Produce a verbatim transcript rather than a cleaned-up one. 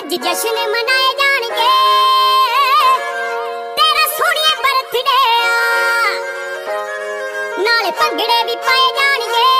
अज जश्न मनाए जाणगे तेरा सोहणिए बर्थडे नाले भंगड़े भी पाए जाणगे।